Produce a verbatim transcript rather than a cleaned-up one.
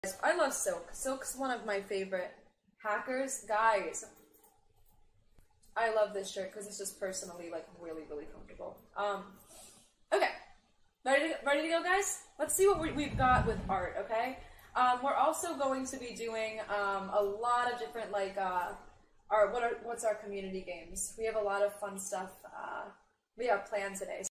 I love Silk. Silk's one of my favorite hackers. Guys, I love this shirt because it's just personally, like, really, really comfortable. Um, okay. Ready to, ready to go, guys? Let's see what we, we've got with art, okay? Um, we're also going to be doing um, a lot of different, like, uh, our, what are, what's our community games? We have a lot of fun stuff uh, we have planned today.